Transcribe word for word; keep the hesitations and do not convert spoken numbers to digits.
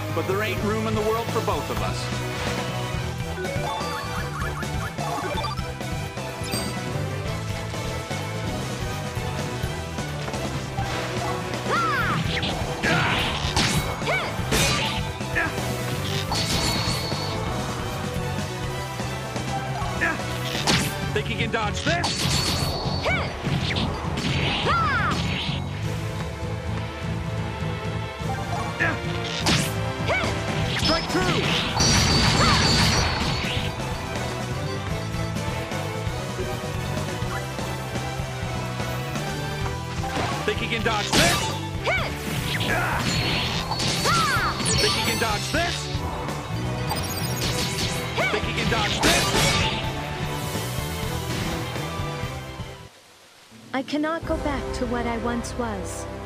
but there ain't room in the world for both of us. Think you can dodge this? Strike two! Think you can dodge this? Think you can dodge this? Think you can dodge this? I cannot go back to what I once was.